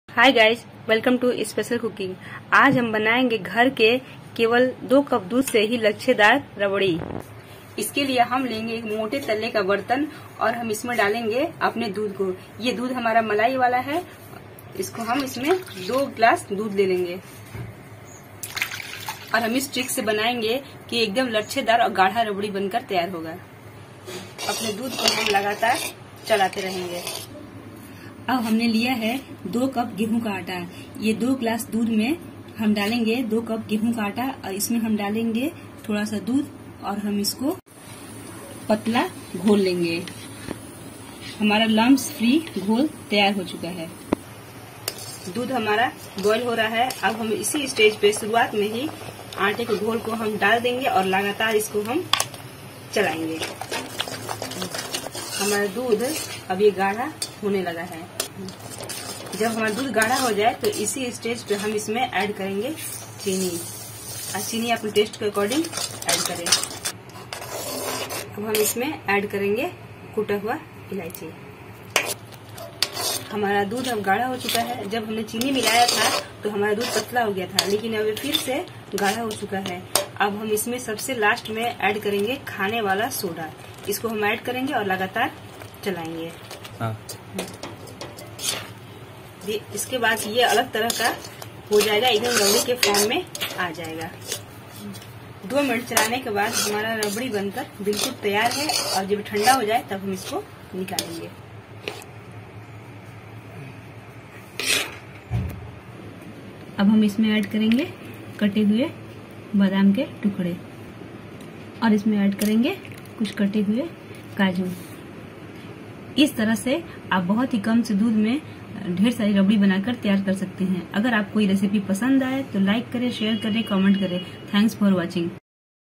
Hi guys, welcome to special cooking. आज हम बनाएंगे घर के केवल 2 कप दूध से ही लच्छेदार रबड़ी। इसके लिए हम लेंगे एक मोटे तल्ले का बर्तन और हम इसमें डालेंगे अपने दूध को। ये दूध हमारा मलाई वाला है। इसको हम इसमें 2 ग्लास दूध ले लेंगे और हम इस ट्रिक से बनाएंगे कि एकदम लच्छेदार और गाढ़ा रबड़ी बनकर तैयार होगा। अपने दूध को हम लगातार चलाते रहेंगे। अब हमने लिया है 2 कप गेहूं का आटा। ये 2 ग्लास दूध में हम डालेंगे 2 कप गेहूं का आटा और इसमें हम डालेंगे थोड़ा सा दूध और हम इसको पतला घोल लेंगे। हमारा लम्स फ्री घोल तैयार हो चुका है। दूध हमारा बॉईल हो रहा है। अब हम इसी स्टेज पे शुरुआत में ही आटे के घोल को हम डाल देंगे और लगातार इसको हम चलाएंगे। हमारा दूध अब ये गाढ़ा होने लगा है। जब हमारा दूध गाढ़ा हो जाए तो इसी स्टेज पे हम इसमें ऐड करेंगे चीनी। और चीनी अपने टेस्ट के अकॉर्डिंग ऐड करें। अब हम इसमें ऐड करेंगे कूटा हुआ इलायची। हमारा दूध अब गाढ़ा हो चुका है। जब हमने चीनी मिलाया था तो हमारा दूध पतला हो गया था, लेकिन अब फिर से गाढ़ा हो चुका है। अब हम इसमें सबसे लास्ट में ऐड करेंगे खाने वाला सोडा। इसको हम ऐड करेंगे और लगातार चलाएंगे। इसके बाद ये अलग तरह का हो जाएगा, एकदम रबड़ी के फॉर्म में आ जाएगा। 2 मिनट चलाने के बाद हमारा रबड़ी बनकर बिल्कुल तैयार है और जब ठंडा हो जाए तब हम इसको निकालेंगे। अब हम इसमें ऐड करेंगे कटे हुए बादाम के टुकड़े और इसमें ऐड करेंगे कुछ कटे हुए काजू। इस तरह से आप बहुत ही कम से दूध में ढेर सारी रबड़ी बनाकर तैयार कर सकते हैं। अगर आपको ये रेसिपी पसंद आए तो लाइक करें, शेयर करें, कमेंट करें। Thanks for watching.